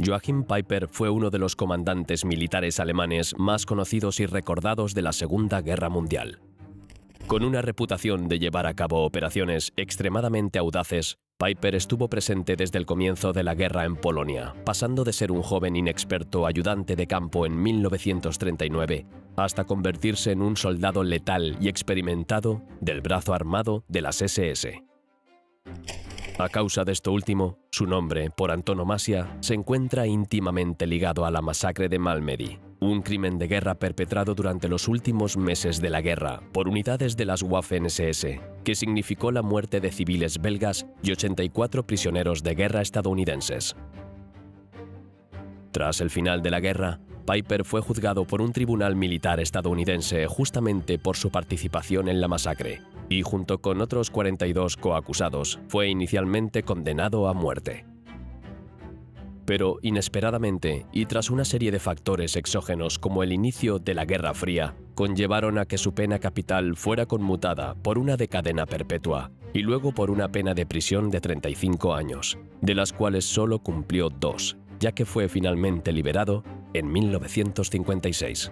Joachim Peiper fue uno de los comandantes militares alemanes más conocidos y recordados de la Segunda Guerra Mundial. Con una reputación de llevar a cabo operaciones extremadamente audaces, Peiper estuvo presente desde el comienzo de la guerra en Polonia, pasando de ser un joven inexperto ayudante de campo en 1939 hasta convertirse en un soldado letal y experimentado del brazo armado de las SS. A causa de esto último, su nombre, por antonomasia, se encuentra íntimamente ligado a la masacre de Malmedy, un crimen de guerra perpetrado durante los últimos meses de la guerra por unidades de las Waffen-SS, que significó la muerte de civiles belgas y 84 prisioneros de guerra estadounidenses. Tras el final de la guerra, Peiper fue juzgado por un tribunal militar estadounidense justamente por su participación en la masacre, y junto con otros 42 coacusados, fue inicialmente condenado a muerte. Pero inesperadamente, y tras una serie de factores exógenos como el inicio de la Guerra Fría, conllevaron a que su pena capital fuera conmutada por una de cadena perpetua y luego por una pena de prisión de 35 años, de las cuales solo cumplió 2, ya que fue finalmente liberado en 1956.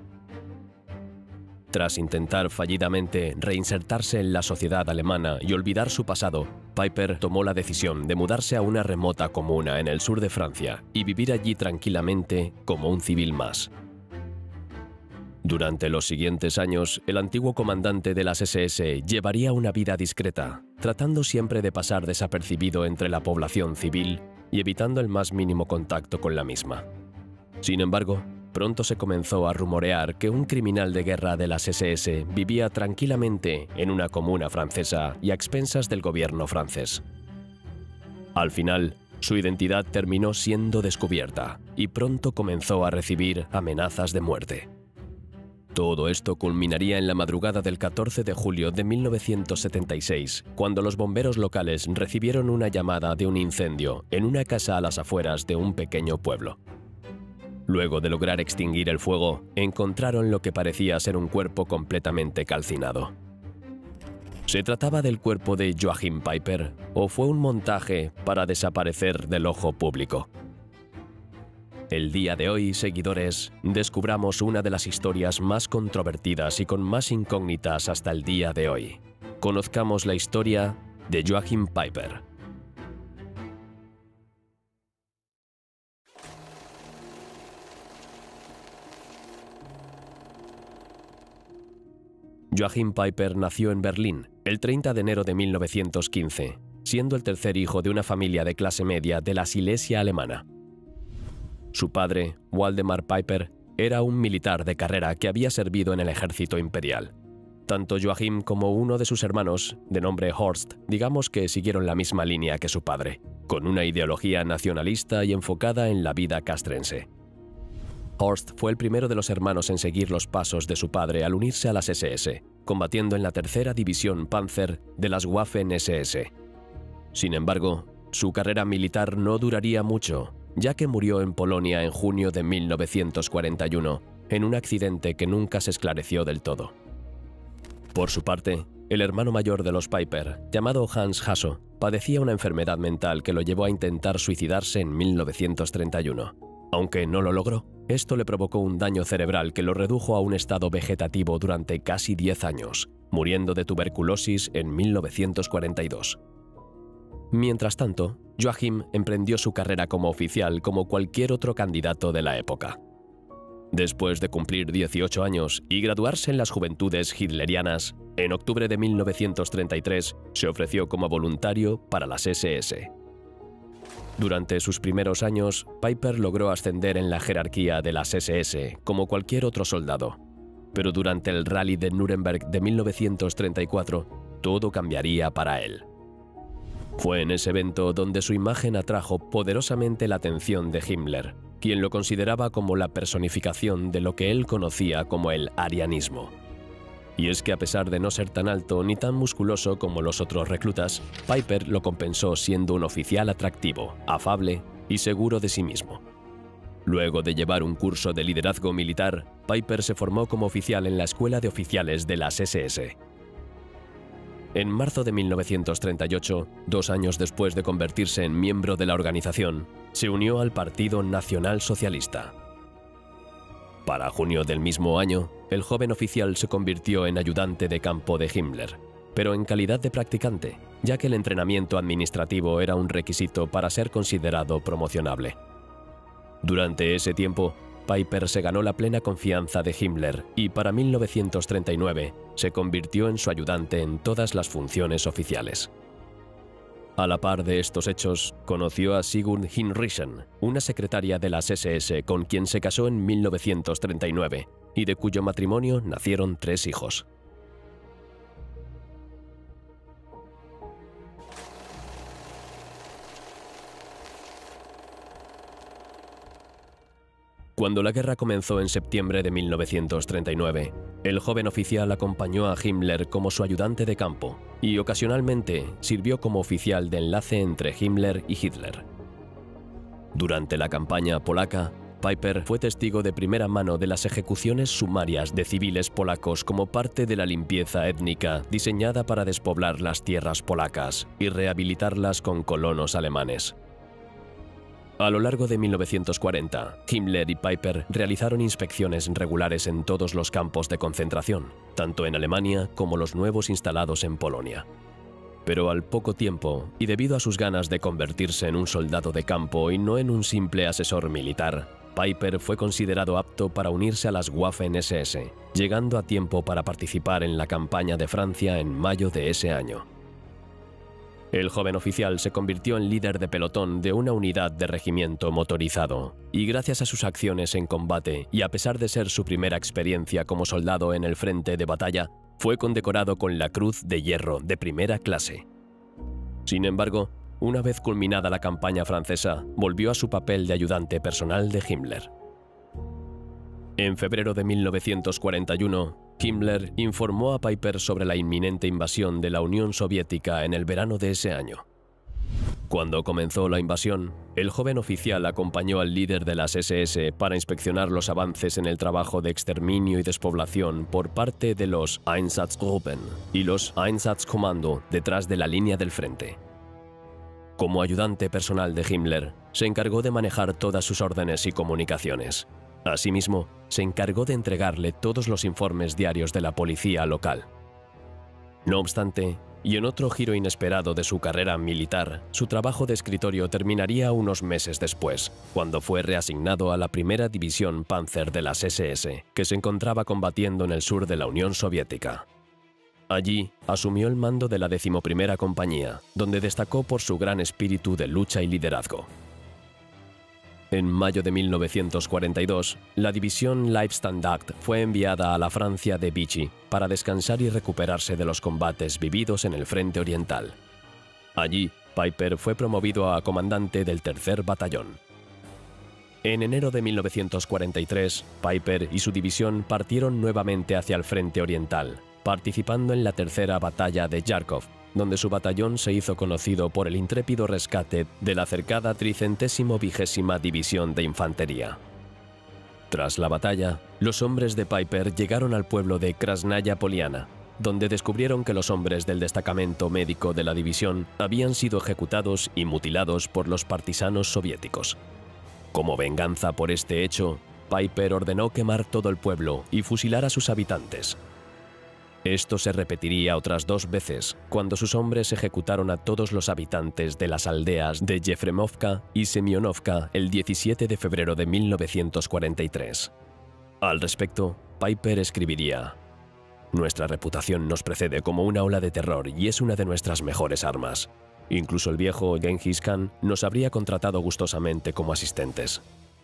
Tras intentar fallidamente reinsertarse en la sociedad alemana y olvidar su pasado, Peiper tomó la decisión de mudarse a una remota comuna en el sur de Francia y vivir allí tranquilamente como un civil más. Durante los siguientes años, el antiguo comandante de las SS llevaría una vida discreta, tratando siempre de pasar desapercibido entre la población civil y evitando el más mínimo contacto con la misma. Sin embargo, pronto se comenzó a rumorear que un criminal de guerra de las SS vivía tranquilamente en una comuna francesa y a expensas del gobierno francés. Al final, su identidad terminó siendo descubierta y pronto comenzó a recibir amenazas de muerte. Todo esto culminaría en la madrugada del 14 de julio de 1976, cuando los bomberos locales recibieron una llamada de un incendio en una casa a las afueras de un pequeño pueblo. Luego de lograr extinguir el fuego, encontraron lo que parecía ser un cuerpo completamente calcinado. ¿Se trataba del cuerpo de Joachim Peiper o fue un montaje para desaparecer del ojo público? El día de hoy, seguidores, descubramos una de las historias más controvertidas y con más incógnitas hasta el día de hoy. Conozcamos la historia de Joachim Peiper. Joachim Peiper nació en Berlín el 30 de enero de 1915, siendo el tercer hijo de una familia de clase media de la Silesia alemana. Su padre, Waldemar Peiper, era un militar de carrera que había servido en el ejército imperial. Tanto Joachim como uno de sus hermanos, de nombre Horst, digamos que siguieron la misma línea que su padre, con una ideología nacionalista y enfocada en la vida castrense. Horst fue el primero de los hermanos en seguir los pasos de su padre al unirse a las SS, combatiendo en la tercera división Panzer de las Waffen-SS. Sin embargo, su carrera militar no duraría mucho, ya que murió en Polonia en junio de 1941, en un accidente que nunca se esclareció del todo. Por su parte, el hermano mayor de los Peiper, llamado Hans Hasso, padecía una enfermedad mental que lo llevó a intentar suicidarse en 1931. Aunque no lo logró, esto le provocó un daño cerebral que lo redujo a un estado vegetativo durante casi 10 años, muriendo de tuberculosis en 1942. Mientras tanto, Joachim emprendió su carrera como oficial como cualquier otro candidato de la época. Después de cumplir 18 años y graduarse en las Juventudes Hitlerianas, en octubre de 1933 se ofreció como voluntario para las SS. Durante sus primeros años, Peiper logró ascender en la jerarquía de las SS como cualquier otro soldado. Pero durante el Rally de Nuremberg de 1934, todo cambiaría para él. Fue en ese evento donde su imagen atrajo poderosamente la atención de Himmler, quien lo consideraba como la personificación de lo que él conocía como el arianismo. Y es que a pesar de no ser tan alto ni tan musculoso como los otros reclutas, Peiper lo compensó siendo un oficial atractivo, afable y seguro de sí mismo. Luego de llevar un curso de liderazgo militar, Peiper se formó como oficial en la Escuela de Oficiales de las SS. En marzo de 1938, 2 años después de convertirse en miembro de la organización, se unió al Partido Nacional Socialista. Para junio del mismo año, el joven oficial se convirtió en ayudante de campo de Himmler, pero en calidad de practicante, ya que el entrenamiento administrativo era un requisito para ser considerado promocionable. Durante ese tiempo, Piper se ganó la plena confianza de Himmler y para 1939 se convirtió en su ayudante en todas las funciones oficiales. A la par de estos hechos, conoció a Sigurd Hinrichsen, una secretaria de las SS con quien se casó en 1939 y de cuyo matrimonio nacieron 3 hijos. Cuando la guerra comenzó en septiembre de 1939, el joven oficial acompañó a Himmler como su ayudante de campo y ocasionalmente sirvió como oficial de enlace entre Himmler y Hitler. Durante la campaña polaca, Piper fue testigo de primera mano de las ejecuciones sumarias de civiles polacos como parte de la limpieza étnica diseñada para despoblar las tierras polacas y rehabilitarlas con colonos alemanes. A lo largo de 1940, Himmler y Piper realizaron inspecciones regulares en todos los campos de concentración, tanto en Alemania como los nuevos instalados en Polonia. Pero al poco tiempo, y debido a sus ganas de convertirse en un soldado de campo y no en un simple asesor militar, Piper fue considerado apto para unirse a las Waffen-SS, llegando a tiempo para participar en la campaña de Francia en mayo de ese año. El joven oficial se convirtió en líder de pelotón de una unidad de regimiento motorizado, y gracias a sus acciones en combate y a pesar de ser su primera experiencia como soldado en el frente de batalla, fue condecorado con la Cruz de Hierro de primera clase. Sin embargo, una vez culminada la campaña francesa, volvió a su papel de ayudante personal de Himmler. En febrero de 1941, Himmler informó a Piper sobre la inminente invasión de la Unión Soviética en el verano de ese año. Cuando comenzó la invasión, el joven oficial acompañó al líder de las SS para inspeccionar los avances en el trabajo de exterminio y despoblación por parte de los Einsatzgruppen y los Einsatzkommando detrás de la línea del frente. Como ayudante personal de Himmler, se encargó de manejar todas sus órdenes y comunicaciones. Asimismo, se encargó de entregarle todos los informes diarios de la policía local. No obstante, y en otro giro inesperado de su carrera militar, su trabajo de escritorio terminaría unos meses después, cuando fue reasignado a la primera división Panzer de las SS, que se encontraba combatiendo en el sur de la Unión Soviética. Allí, asumió el mando de la 11ª compañía, donde destacó por su gran espíritu de lucha y liderazgo. En mayo de 1942, la división Leibstandarte fue enviada a la Francia de Vichy para descansar y recuperarse de los combates vividos en el frente oriental. Allí, Piper fue promovido a comandante del 3er batallón. En enero de 1943, Piper y su división partieron nuevamente hacia el frente oriental, participando en la 3ª batalla de Járkov, donde su batallón se hizo conocido por el intrépido rescate de la cercada 320ª División de Infantería. Tras la batalla, los hombres de Piper llegaron al pueblo de Krasnaya Poliana, donde descubrieron que los hombres del destacamento médico de la división habían sido ejecutados y mutilados por los partisanos soviéticos. Como venganza por este hecho, Piper ordenó quemar todo el pueblo y fusilar a sus habitantes. Esto se repetiría otras 2 veces, cuando sus hombres ejecutaron a todos los habitantes de las aldeas de Yefremovka y Semyonovka el 17 de febrero de 1943. Al respecto, Piper escribiría: «Nuestra reputación nos precede como una ola de terror y es una de nuestras mejores armas. Incluso el viejo Genghis Khan nos habría contratado gustosamente como asistentes».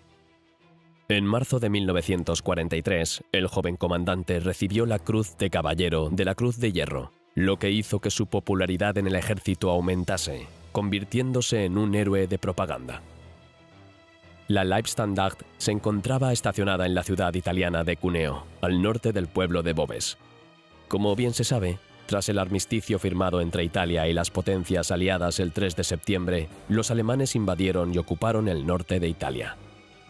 En marzo de 1943, el joven comandante recibió la Cruz de Caballero de la Cruz de Hierro, lo que hizo que su popularidad en el ejército aumentase, convirtiéndose en un héroe de propaganda. La Leibstandarte se encontraba estacionada en la ciudad italiana de Cuneo, al norte del pueblo de Boves. Como bien se sabe, tras el armisticio firmado entre Italia y las potencias aliadas el 3 de septiembre, los alemanes invadieron y ocuparon el norte de Italia.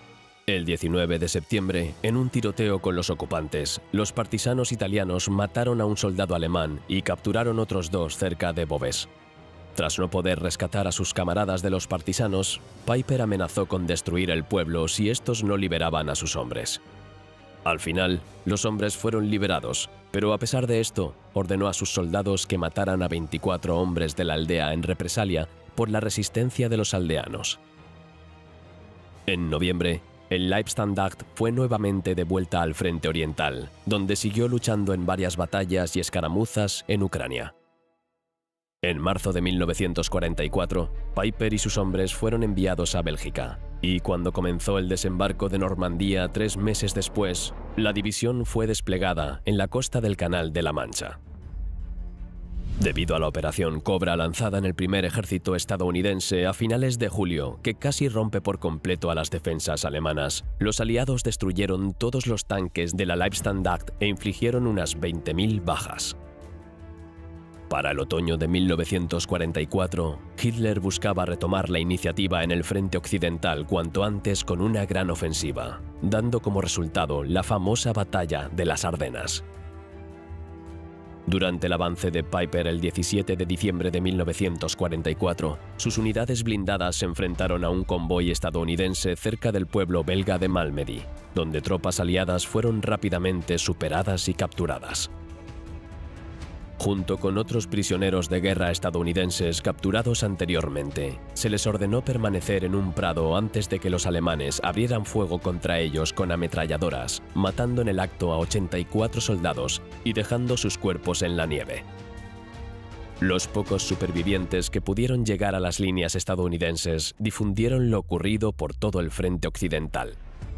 El 19 de septiembre, en un tiroteo con los ocupantes, los partisanos italianos mataron a un soldado alemán y capturaron otros 2 cerca de Beauvais. Tras no poder rescatar a sus camaradas de los partisanos, Piper amenazó con destruir el pueblo si estos no liberaban a sus hombres. Al final, los hombres fueron liberados, pero a pesar de esto, ordenó a sus soldados que mataran a 24 hombres de la aldea en represalia por la resistencia de los aldeanos. En noviembre, el Leibstandarte fue nuevamente de vuelta al frente oriental, donde siguió luchando en varias batallas y escaramuzas en Ucrania. En marzo de 1944, Piper y sus hombres fueron enviados a Bélgica, y cuando comenzó el desembarco de Normandía 3 meses después, la división fue desplegada en la costa del Canal de la Mancha. Debido a la operación Cobra lanzada en el primer ejército estadounidense a finales de julio, que casi rompe por completo a las defensas alemanas, los aliados destruyeron todos los tanques de la Leibstandarte e infligieron unas 20.000 bajas. Para el otoño de 1944, Hitler buscaba retomar la iniciativa en el frente occidental cuanto antes con una gran ofensiva, dando como resultado la famosa batalla de las Ardenas. Durante el avance de Piper el 17 de diciembre de 1944, sus unidades blindadas se enfrentaron a un convoy estadounidense cerca del pueblo belga de Malmedy, donde tropas aliadas fueron rápidamente superadas y capturadas. Junto con otros prisioneros de guerra estadounidenses capturados anteriormente, se les ordenó permanecer en un prado antes de que los alemanes abrieran fuego contra ellos con ametralladoras, matando en el acto a 84 soldados y dejando sus cuerpos en la nieve. Los pocos supervivientes que pudieron llegar a las líneas estadounidenses difundieron lo ocurrido por todo el frente occidental.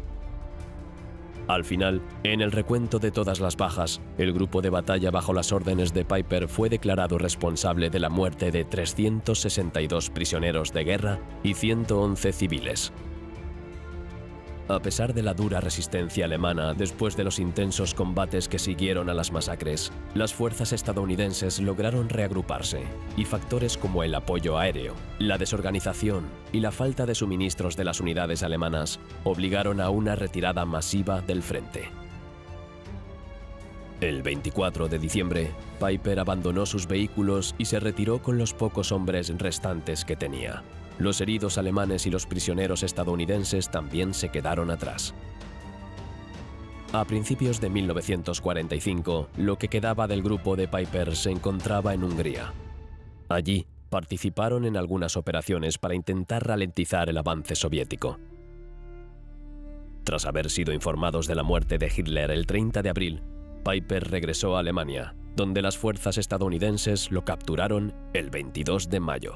Al final, en el recuento de todas las bajas, el grupo de batalla bajo las órdenes de Piper fue declarado responsable de la muerte de 362 prisioneros de guerra y 111 civiles. A pesar de la dura resistencia alemana después de los intensos combates que siguieron a las masacres, las fuerzas estadounidenses lograron reagruparse y factores como el apoyo aéreo, la desorganización y la falta de suministros de las unidades alemanas obligaron a una retirada masiva del frente. El 24 de diciembre, Piper abandonó sus vehículos y se retiró con los pocos hombres restantes que tenía. Los heridos alemanes y los prisioneros estadounidenses también se quedaron atrás. A principios de 1945, lo que quedaba del grupo de Piper se encontraba en Hungría. Allí, participaron en algunas operaciones para intentar ralentizar el avance soviético. Tras haber sido informados de la muerte de Hitler el 30 de abril, Piper regresó a Alemania, donde las fuerzas estadounidenses lo capturaron el 22 de mayo.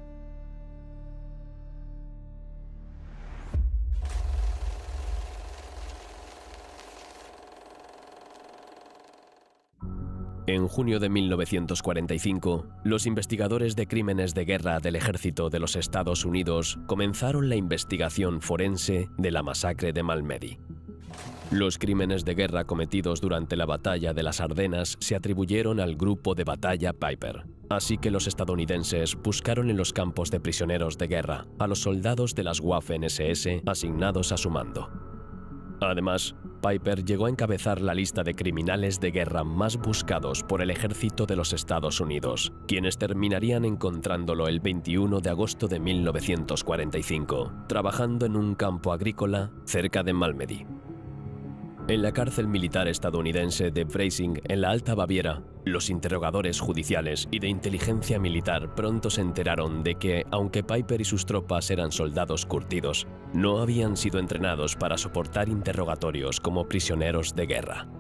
En junio de 1945, los investigadores de crímenes de guerra del Ejército de los Estados Unidos comenzaron la investigación forense de la masacre de Malmedy. Los crímenes de guerra cometidos durante la batalla de las Ardenas se atribuyeron al grupo de batalla Piper, así que los estadounidenses buscaron en los campos de prisioneros de guerra a los soldados de las Waffen-SS asignados a su mando. Además, Piper llegó a encabezar la lista de criminales de guerra más buscados por el ejército de los Estados Unidos, quienes terminarían encontrándolo el 21 de agosto de 1945, trabajando en un campo agrícola cerca de Malmedy. En la cárcel militar estadounidense de Freising, en la Alta Baviera, los interrogadores judiciales y de inteligencia militar pronto se enteraron de que, aunque Piper y sus tropas eran soldados curtidos, no habían sido entrenados para soportar interrogatorios como prisioneros de guerra.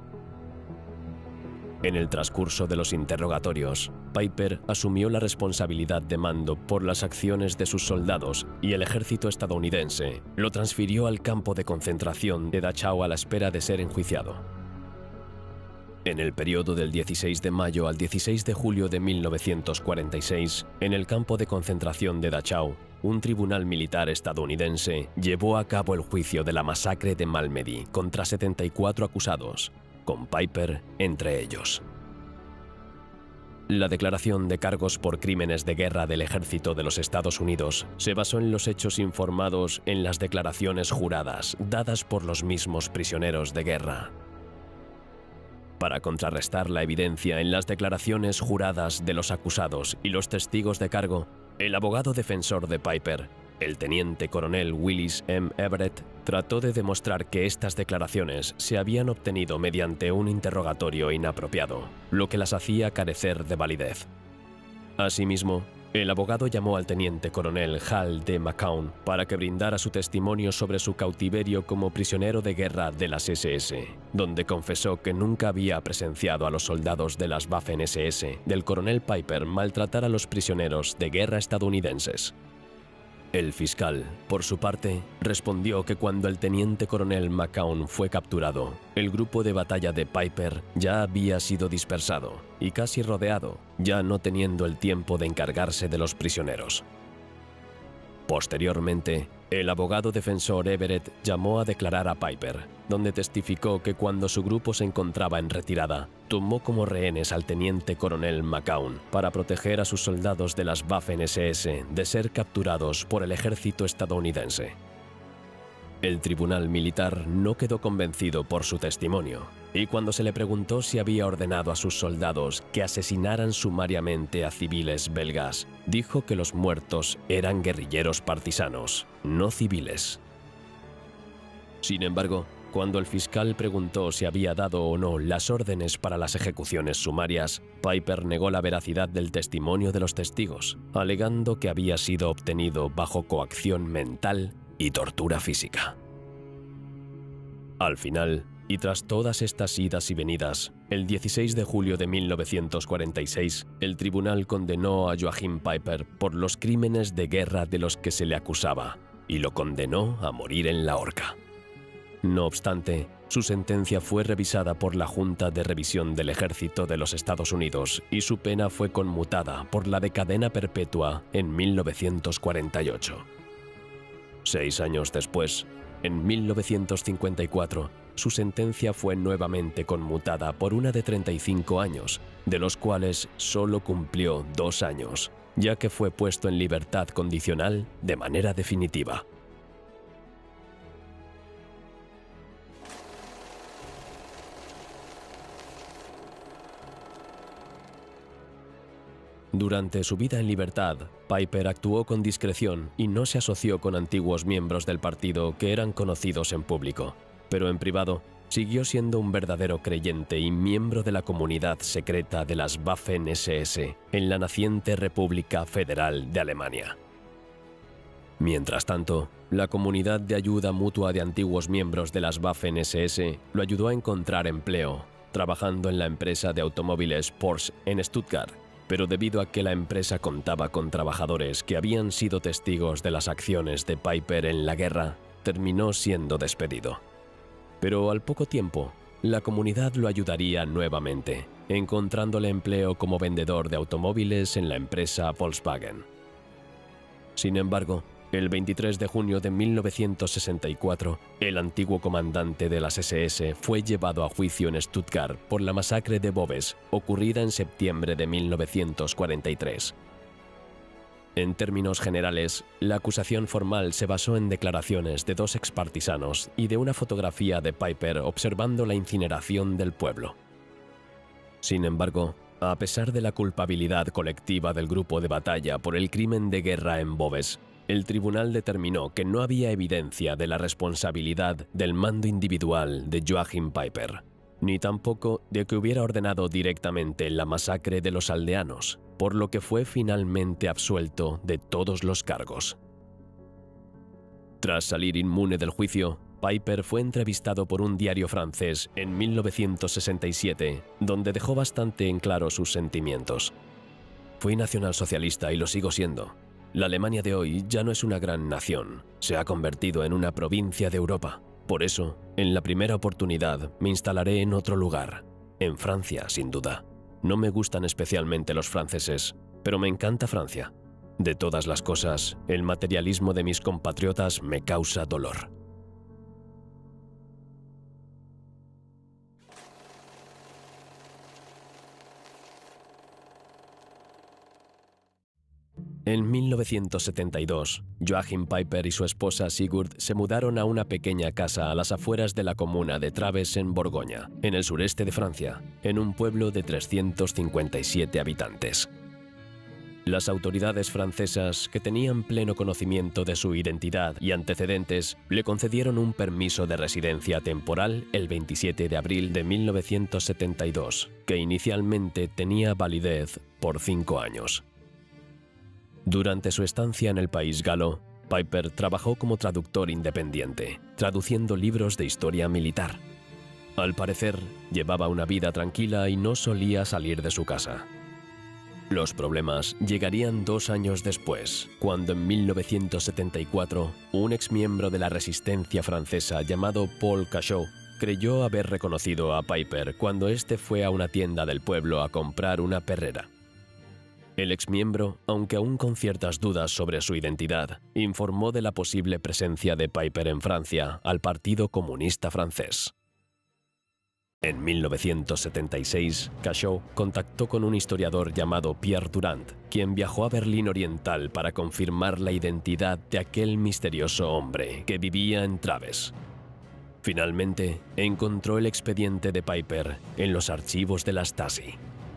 En el transcurso de los interrogatorios, Piper asumió la responsabilidad de mando por las acciones de sus soldados y el ejército estadounidense lo transfirió al campo de concentración de Dachau a la espera de ser enjuiciado. En el periodo del 16 de mayo al 16 de julio de 1946, en el campo de concentración de Dachau, un tribunal militar estadounidense llevó a cabo el juicio de la masacre de Malmedy contra 74 acusados, con Piper entre ellos. La declaración de cargos por crímenes de guerra del ejército de los Estados Unidos se basó en los hechos informados en las declaraciones juradas dadas por los mismos prisioneros de guerra. Para contrarrestar la evidencia en las declaraciones juradas de los acusados y los testigos de cargo, el abogado defensor de Piper, el teniente coronel Willis M. Everett, trató de demostrar que estas declaraciones se habían obtenido mediante un interrogatorio inapropiado, lo que las hacía carecer de validez. Asimismo, el abogado llamó al teniente coronel Hal D. McCown para que brindara su testimonio sobre su cautiverio como prisionero de guerra de las SS, donde confesó que nunca había presenciado a los soldados de las Waffen-SS del coronel Piper maltratar a los prisioneros de guerra estadounidenses. El fiscal, por su parte, respondió que cuando el teniente coronel McCown fue capturado, el grupo de batalla de Piper ya había sido dispersado y casi rodeado, ya no teniendo el tiempo de encargarse de los prisioneros. Posteriormente, el abogado defensor Everett llamó a declarar a Piper, donde testificó que cuando su grupo se encontraba en retirada, tomó como rehenes al teniente coronel McCown para proteger a sus soldados de las Waffen-SS de ser capturados por el ejército estadounidense. El tribunal militar no quedó convencido por su testimonio, y cuando se le preguntó si había ordenado a sus soldados que asesinaran sumariamente a civiles belgas, dijo que los muertos eran guerrilleros partisanos, no civiles. Sin embargo, cuando el fiscal preguntó si había dado o no las órdenes para las ejecuciones sumarias, Piper negó la veracidad del testimonio de los testigos, alegando que había sido obtenido bajo coacción mental y tortura física. Al final, y tras todas estas idas y venidas, el 16 de julio de 1946, el tribunal condenó a Joachim Piper por los crímenes de guerra de los que se le acusaba, y lo condenó a morir en la horca. No obstante, su sentencia fue revisada por la Junta de Revisión del Ejército de los Estados Unidos y su pena fue conmutada por la de cadena perpetua en 1948. 6 años después, en 1954, su sentencia fue nuevamente conmutada por una de 35 años, de los cuales solo cumplió 2 años, ya que fue puesto en libertad condicional de manera definitiva. Durante su vida en libertad, Piper actuó con discreción y no se asoció con antiguos miembros del partido que eran conocidos en público, pero en privado siguió siendo un verdadero creyente y miembro de la comunidad secreta de las Waffen-SS en la naciente República Federal de Alemania. Mientras tanto, la comunidad de ayuda mutua de antiguos miembros de las Waffen-SS lo ayudó a encontrar empleo, trabajando en la empresa de automóviles Porsche en Stuttgart, pero debido a que la empresa contaba con trabajadores que habían sido testigos de las acciones de Piper en la guerra, terminó siendo despedido. Pero al poco tiempo, la comunidad lo ayudaría nuevamente, encontrándole empleo como vendedor de automóviles en la empresa Volkswagen. Sin embargo, el 23 de junio de 1964, el antiguo comandante de las SS fue llevado a juicio en Stuttgart por la masacre de Boves, ocurrida en septiembre de 1943. En términos generales, la acusación formal se basó en declaraciones de 2 expartisanos y de una fotografía de Piper observando la incineración del pueblo. Sin embargo, a pesar de la culpabilidad colectiva del grupo de batalla por el crimen de guerra en Boves, el tribunal determinó que no había evidencia de la responsabilidad del mando individual de Joachim Piper, ni tampoco de que hubiera ordenado directamente la masacre de los aldeanos, por lo que fue finalmente absuelto de todos los cargos. Tras salir inmune del juicio, Piper fue entrevistado por un diario francés en 1967, donde dejó bastante en claro sus sentimientos. Fui nacionalsocialista y lo sigo siendo. La Alemania de hoy ya no es una gran nación, se ha convertido en una provincia de Europa. Por eso, en la primera oportunidad, me instalaré en otro lugar, en Francia, sin duda. No me gustan especialmente los franceses, pero me encanta Francia. De todas las cosas, el materialismo de mis compatriotas me causa dolor. En 1972, Joachim Peiper y su esposa Sigurd se mudaron a una pequeña casa a las afueras de la comuna de Traves en Borgoña, en el sureste de Francia, en un pueblo de 357 habitantes. Las autoridades francesas, que tenían pleno conocimiento de su identidad y antecedentes, le concedieron un permiso de residencia temporal el 27 de abril de 1972, que inicialmente tenía validez por 5 años. Durante su estancia en el país galo, Peiper trabajó como traductor independiente, traduciendo libros de historia militar. Al parecer, llevaba una vida tranquila y no solía salir de su casa. Los problemas llegarían 2 años después, cuando en 1974, un exmiembro de la resistencia francesa llamado Paul Cachot creyó haber reconocido a Peiper cuando éste fue a una tienda del pueblo a comprar una perrera. El exmiembro, aunque aún con ciertas dudas sobre su identidad, informó de la posible presencia de Peiper en Francia al Partido Comunista Francés. En 1976, Cachot contactó con un historiador llamado Pierre Durand, quien viajó a Berlín Oriental para confirmar la identidad de aquel misterioso hombre que vivía en Traves. Finalmente, encontró el expediente de Peiper en los archivos de la Stasi.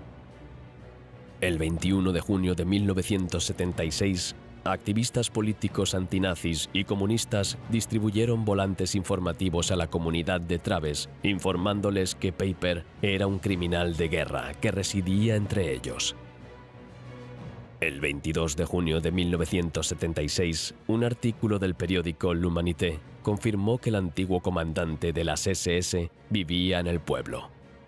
El 21 de junio de 1976, activistas políticos antinazis y comunistas distribuyeron volantes informativos a la comunidad de Traves, informándoles que Peiper era un criminal de guerra que residía entre ellos. El 22 de junio de 1976, un artículo del periódico L'Humanité confirmó que el antiguo comandante de las SS vivía en el pueblo.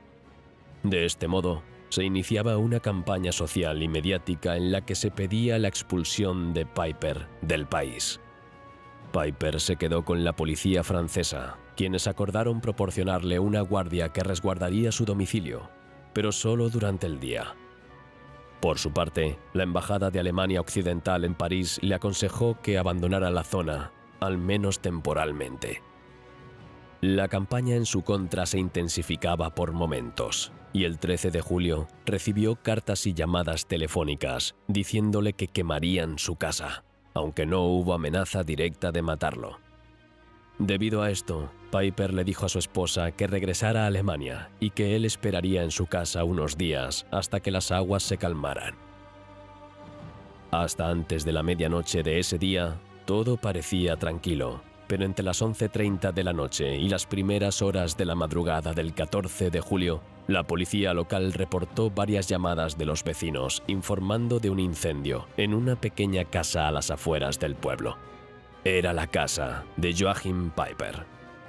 De este modo, se iniciaba una campaña social y mediática en la que se pedía la expulsión de Peiper del país. Peiper se quedó con la policía francesa, quienes acordaron proporcionarle una guardia que resguardaría su domicilio, pero solo durante el día. Por su parte, la Embajada de Alemania Occidental en París le aconsejó que abandonara la zona, al menos temporalmente. La campaña en su contra se intensificaba por momentos, y el 13 de julio recibió cartas y llamadas telefónicas diciéndole que quemarían su casa, aunque no hubo amenaza directa de matarlo. Debido a esto, Peiper le dijo a su esposa que regresara a Alemania y que él esperaría en su casa unos días hasta que las aguas se calmaran. Hasta antes de la medianoche de ese día, todo parecía tranquilo, pero entre las 11:30 de la noche y las primeras horas de la madrugada del 14 de julio, la policía local reportó varias llamadas de los vecinos informando de un incendio en una pequeña casa a las afueras del pueblo. Era la casa de Joachim Peiper.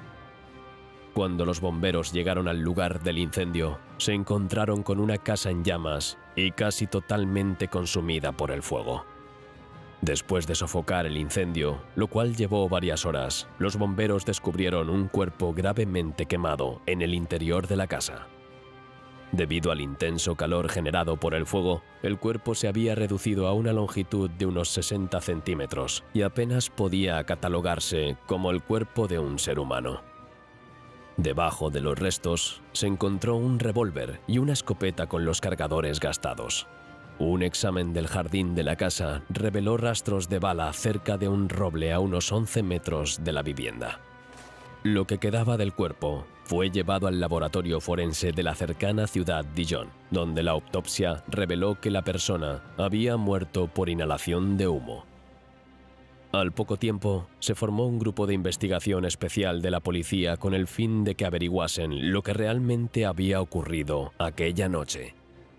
Cuando los bomberos llegaron al lugar del incendio, se encontraron con una casa en llamas y casi totalmente consumida por el fuego. Después de sofocar el incendio, lo cual llevó varias horas, los bomberos descubrieron un cuerpo gravemente quemado en el interior de la casa. Debido al intenso calor generado por el fuego, el cuerpo se había reducido a una longitud de unos 60 centímetros y apenas podía catalogarse como el cuerpo de un ser humano. Debajo de los restos se encontró un revólver y una escopeta con los cargadores gastados. Un examen del jardín de la casa reveló rastros de bala cerca de un roble a unos 11 metros de la vivienda. Lo que quedaba del cuerpo fue llevado al laboratorio forense de la cercana ciudad Dijon, donde la autopsia reveló que la persona había muerto por inhalación de humo. Al poco tiempo, se formó un grupo de investigación especial de la policía con el fin de que averiguasen lo que realmente había ocurrido aquella noche.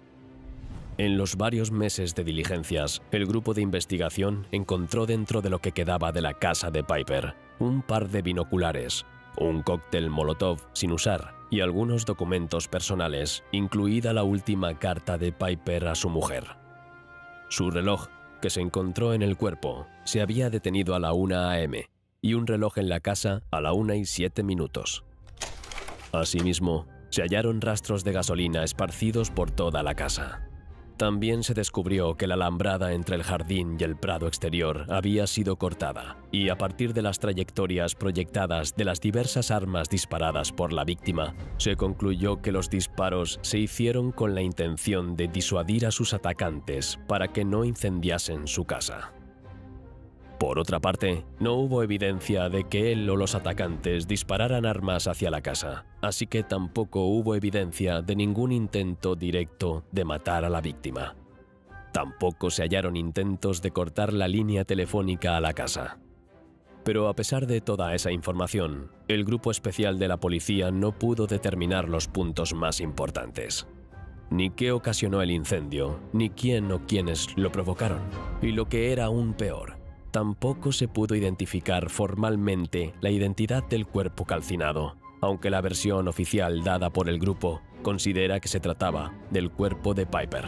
En los varios meses de diligencias, el grupo de investigación encontró dentro de lo que quedaba de la casa de Peiper un par de binoculares, un cóctel Molotov sin usar y algunos documentos personales, incluida la última carta de Peiper a su mujer. Su reloj, que se encontró en el cuerpo, se había detenido a la 1 a.m. y un reloj en la casa a la 1:07. Asimismo, se hallaron rastros de gasolina esparcidos por toda la casa. También se descubrió que la alambrada entre el jardín y el prado exterior había sido cortada, y a partir de las trayectorias proyectadas de las diversas armas disparadas por la víctima, se concluyó que los disparos se hicieron con la intención de disuadir a sus atacantes para que no incendiasen su casa. Por otra parte, no hubo evidencia de que él o los atacantes dispararan armas hacia la casa, así que tampoco hubo evidencia de ningún intento directo de matar a la víctima. Tampoco se hallaron intentos de cortar la línea telefónica a la casa. Pero a pesar de toda esa información, el grupo especial de la policía no pudo determinar los puntos más importantes. Ni qué ocasionó el incendio, ni quién o quiénes lo provocaron. Y lo que era aún peor, tampoco se pudo identificar formalmente la identidad del cuerpo calcinado, aunque la versión oficial dada por el grupo considera que se trataba del cuerpo de Piper.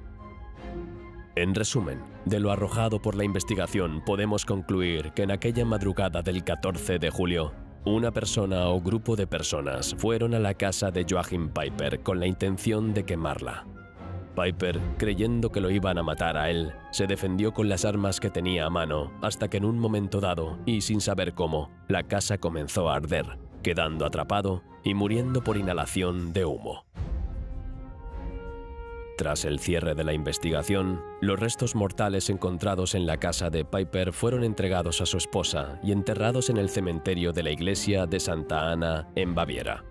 En resumen, de lo arrojado por la investigación podemos concluir que en aquella madrugada del 14 de julio, una persona o grupo de personas fueron a la casa de Joachim Piper con la intención de quemarla. Piper, creyendo que lo iban a matar a él, se defendió con las armas que tenía a mano hasta que en un momento dado, y sin saber cómo, la casa comenzó a arder, quedando atrapado y muriendo por inhalación de humo. Tras el cierre de la investigación, los restos mortales encontrados en la casa de Piper fueron entregados a su esposa y enterrados en el cementerio de la iglesia de Santa Ana, en Baviera.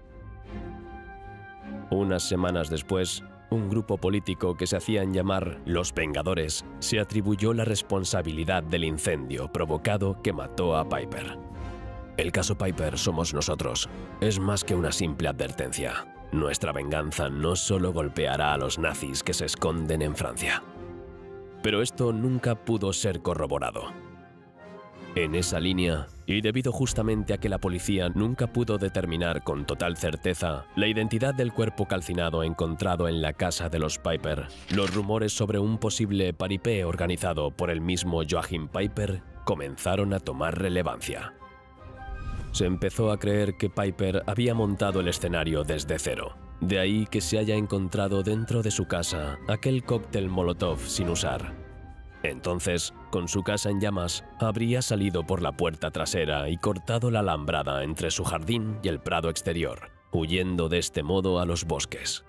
Unas semanas después, un grupo político que se hacían llamar Los Vengadores se atribuyó la responsabilidad del incendio provocado que mató a Piper. El caso Piper somos nosotros. Es más que una simple advertencia. Nuestra venganza no solo golpeará a los nazis que se esconden en Francia. Pero esto nunca pudo ser corroborado. En esa línea, y debido justamente a que la policía nunca pudo determinar con total certeza la identidad del cuerpo calcinado encontrado en la casa de los Piper, los rumores sobre un posible paripé organizado por el mismo Joachim Piper comenzaron a tomar relevancia. Se empezó a creer que Piper había montado el escenario desde cero. De ahí que se haya encontrado dentro de su casa aquel cóctel Molotov sin usar. Entonces, con su casa en llamas, habría salido por la puerta trasera y cortado la alambrada entre su jardín y el prado exterior, huyendo de este modo a los bosques.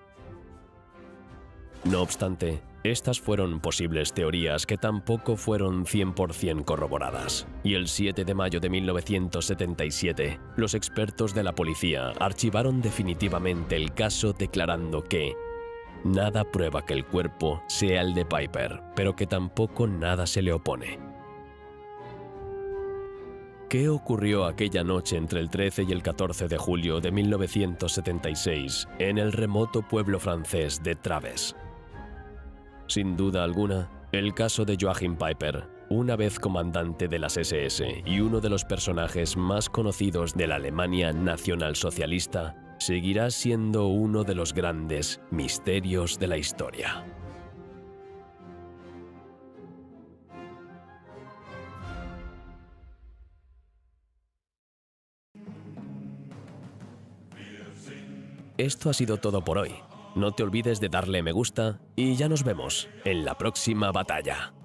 No obstante, estas fueron posibles teorías que tampoco fueron 100% corroboradas, y el 7 de mayo de 1977, los expertos de la policía archivaron definitivamente el caso declarando que nada prueba que el cuerpo sea el de Piper, pero que tampoco nada se le opone. ¿Qué ocurrió aquella noche entre el 13 y el 14 de julio de 1976 en el remoto pueblo francés de Traves? Sin duda alguna, el caso de Joachim Piper, una vez comandante de las SS y uno de los personajes más conocidos de la Alemania nacionalsocialista, seguirá siendo uno de los grandes misterios de la historia. Esto ha sido todo por hoy. No te olvides de darle me gusta y ya nos vemos en la próxima batalla.